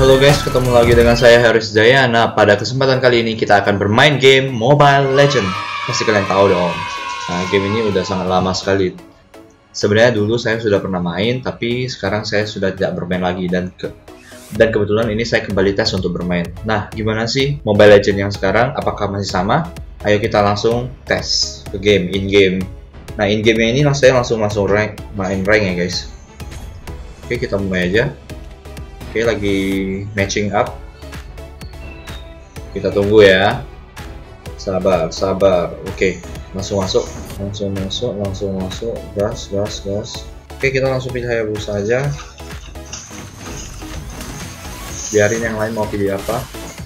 Halo guys, ketemu lagi dengan saya Haris Jaya. Nah, pada kesempatan kali ini kita akan bermain game Mobile Legends. Pasti kalian tahu dong. Nah, game ini udah sangat lama sekali. Sebenarnya dulu saya sudah pernah main, tapi sekarang saya sudah tidak bermain lagi dan kebetulan ini saya kembali tes untuk bermain. Nah, gimana sih Mobile Legends yang sekarang? Apakah masih sama? Ayo kita langsung tes ke game in game. Nah, in game ini saya langsung main rank ya guys. Oke, kita mulai aja. Oke, lagi matching up. Kita tunggu ya. Sabar. Oke, langsung masuk. Gas. Oke, kita langsung pilih Hayabusa aja. Biarin yang lain mau pilih apa.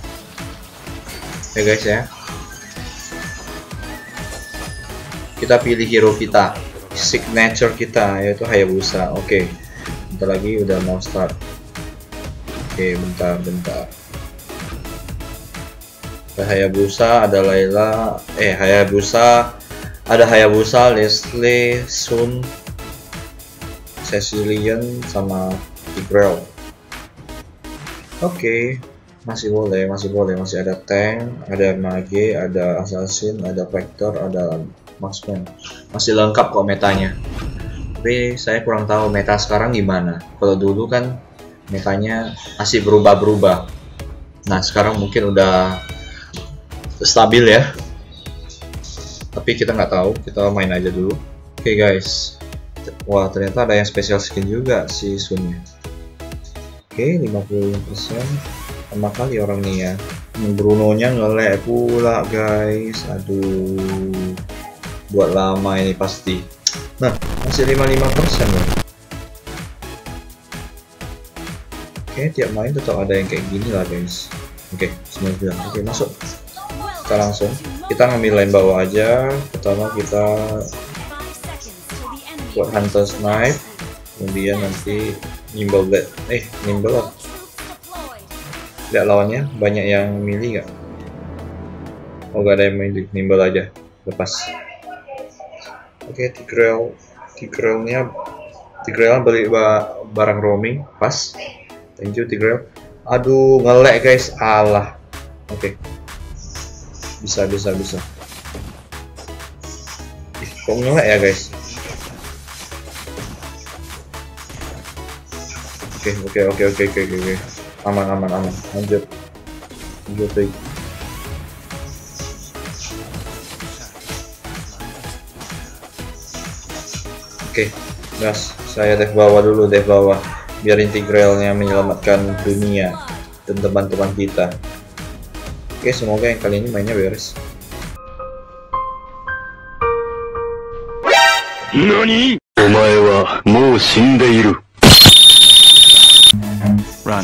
Oke guys ya. Kita pilih hero kita, signature kita, yaitu Hayabusa. Oke, bentar lagi udah mau start. Oke, bentar. Ada Hayabusa, ada Layla, ada Hayabusa, Leslie, Sun, Cecilian, sama Tigreal. Oke, masih boleh, masih ada tank, ada mage, ada assassin, ada vector, ada marksman. Masih lengkap kok metanya. Tapi saya kurang tahu meta sekarang gimana. Kalau dulu kan metanya masih berubah. Nah, sekarang mungkin udah stabil ya. Tapi kita nggak tahu, kita main aja dulu. Oke guys. Wah, ternyata ada yang special skin juga si Sunnya. Oke, 50%. Sama kali orang nih ya. Bruno-nya nge-lag pula guys. Aduh. Buat lama ini pasti. Nah, masih 55% loh. Oke, tiap main tetap ada yang kayak gini lah guys. Oke, 99. Oke, masuk. Kita langsung. Kita ngambil line bawah aja. Pertama kita buat hunter snipe. Kemudian nanti nimble blade. Nimble lah. Lihat lawannya banyak yang milih nggak? Oh, gak ada yang milih. Nimble aja. Lepas. Oke, Tigreal beli barang roaming. Pas. Thank you Tigreal. Aduh, nge-lag guys. Alah. Oke. Bisa. Kok nge-lag ya guys? Oke. Aman. Lanjut. Oke, gas. Saya dive bawah. Biar Tigrealnya menyelamatkan dunia dan teman-teman kita. Oke, semoga yang kali ini mainnya beres. NANI? Omae wa mou shindeiru. Run.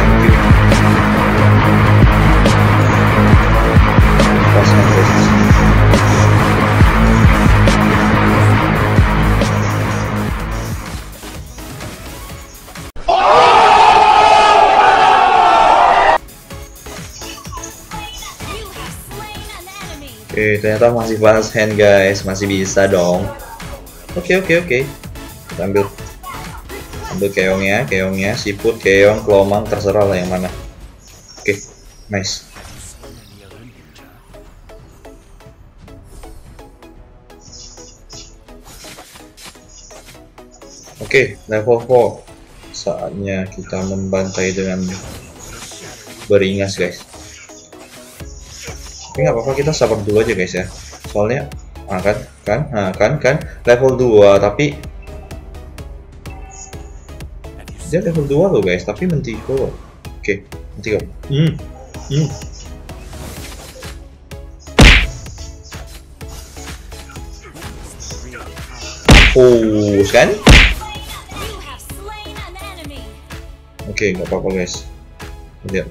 Oke, ternyata masih fast hand guys, masih bisa dong. Oke. Kita ambil keongnya, siput, keong, kelomang, terserah lah yang mana. Oke, nice. Oke, level 4. Saatnya kita membantai dengan beringas guys. Tapi nggak apa-apa, kita sabar dulu aja guys ya. Soalnya kan level 2 tapi dia level 2 loh guys, tapi Mentiko. Oke, Mentiko. Kan? Oke, nggak apa-apa guys. Lihat.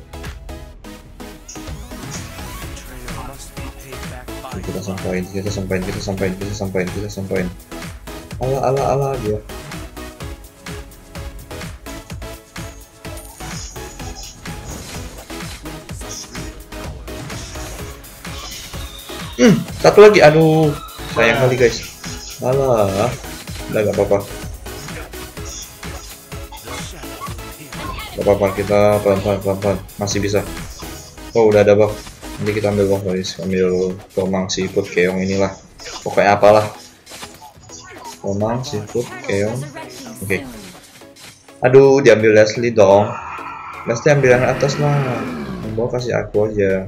Kita sampain. Ala dia. Satu lagi, aduh, sayang kali guys. Alah, udah nggak apa-apa. Gak apa-apa, kita pelan-pelan, masih bisa. Oh, udah ada buff. Nanti kita ambil buff guys, ambil tomang seafood keong inilah. Pokoknya apalah. Tomang seafood keong. Oke. Aduh, diambil Leslie dong. Leslie ambil yang atas lah. Yang bawah kasih aku aja.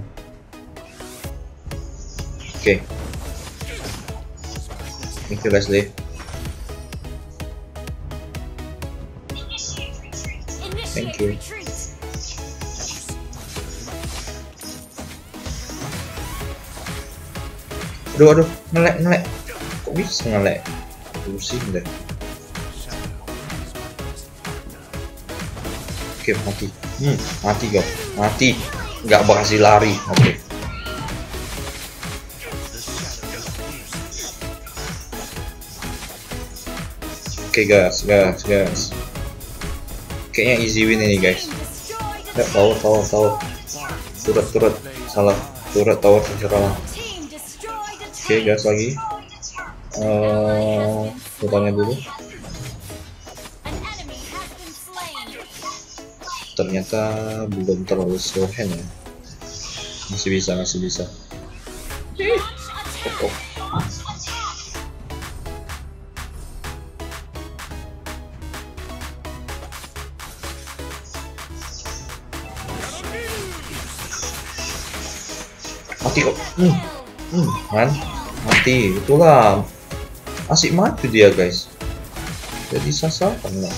Oke. Thank you Leslie. Thank you. Aduh, ngelek. Kok bisa ngelek? Pusing deh. Oke, mati. Mati guys. Mati. Nggak berhasil lari. Oke. Oke guys. Kayaknya easy win ini guys. Ya, tower. Turret. Salah. Turret tower terserah. Oke guys, lagi. Hutannya dulu. Ternyata belum terlalu slow hand ya. Masih bisa. Oh. Mati kok. Man, mati. Itulah. Asik maju dia guys. Jadi sasaran lah.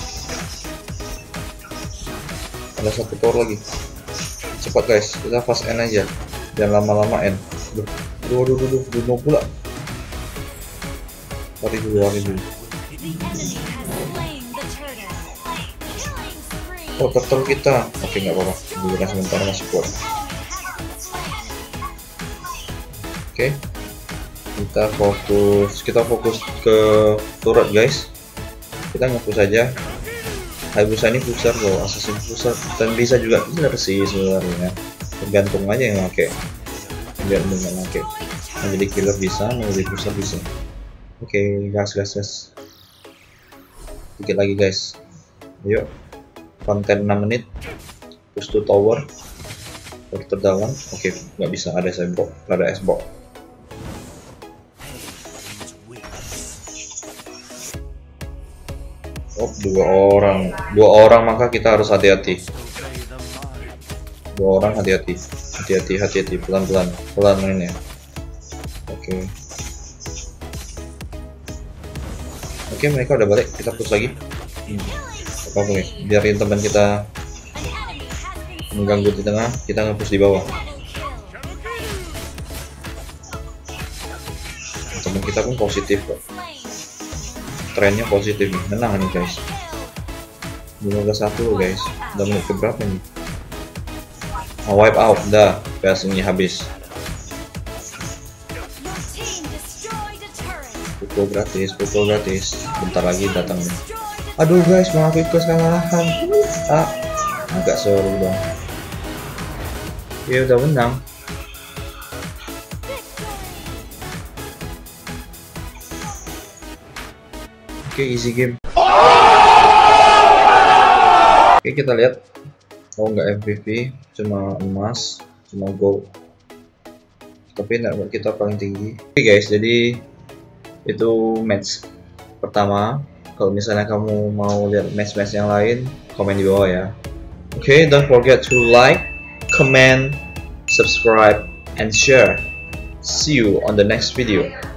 Ada satu tower lagi. Cepat guys, kita fast end aja. Jangan lama-lama end. Aduh, mau pula. Lari dulu. Oh, turtle kita. Oke, nggak apa-apa. Dulu sementara masih kuat. Oke. Kita fokus ke turret guys. Kita nge-push aja. Hayabusa ini pusar loh, assassin pusar, dan bisa juga killer sih sebenarnya. Tergantung aja yang pakai. Biar nggak pakai. Mau jadi killer bisa, mau jadi pusar bisa. Oke, gas. Dikit lagi guys. Ayo. Konten 6 menit. Push to tower. Terdalam. Oke, nggak bisa, ada S-box. Oh, dua orang maka kita harus hati-hati. Dua orang hati-hati, pelan mainnya. Oke, mereka udah balik, kita push lagi. Apa guys, biarin teman kita mengganggu di tengah, kita nge-push di bawah. Teman kita pun positif kok. Trennya positif nih, menang nih guys. 15-1 guys. Udah menit keberapa nih? Wipe out, dah. PS ini habis. Pukul gratis. Bentar lagi datang nih. Aduh guys, maaf ikut kekalahan. Agak seru dong. Ya udah menang. Oke, easy game. Oke, kita lihat. Oh, nggak MVP, cuma emas, cuma gold. Tapi network kita paling tinggi. Oke guys, jadi itu match pertama. Kalau misalnya kamu mau lihat match-match yang lain, komen di bawah ya. Oke, don't forget to like, comment, subscribe, and share. See you on the next video.